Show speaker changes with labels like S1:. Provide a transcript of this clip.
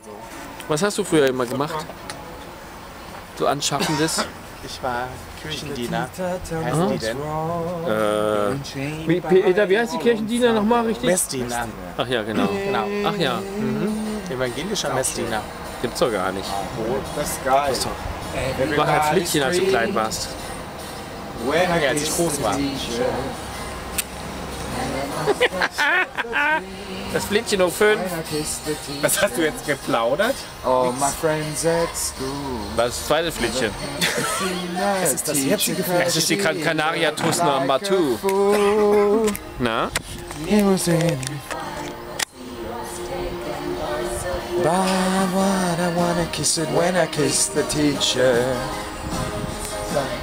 S1: Was hast du früher immer gemacht? So Anschaffendes?
S2: Ich war Kirchendiener. Heißen die denn?
S1: Peter, wie heißt die Kirchendiener nochmal richtig?
S2: Messdiener.
S1: Ach ja, genau.
S2: Genau.
S1: Ach ja,
S2: Evangelischer Messdiener.
S1: gibt's doch gar nicht.
S3: Das ist geil.
S1: Du warst halt Flittchen, als du klein warst.
S2: Ja, als ich groß war.
S1: Das Flittchen hoch 5.
S2: Was hast du jetzt geplaudert?
S3: All my friends at school.
S1: Das zweite Flittchen.
S2: Das ist das jetzige Flittchen.
S1: Es ist die Gran Canaria Tusna Matu. Na?
S3: But I wanna kiss it when I kiss the teacher.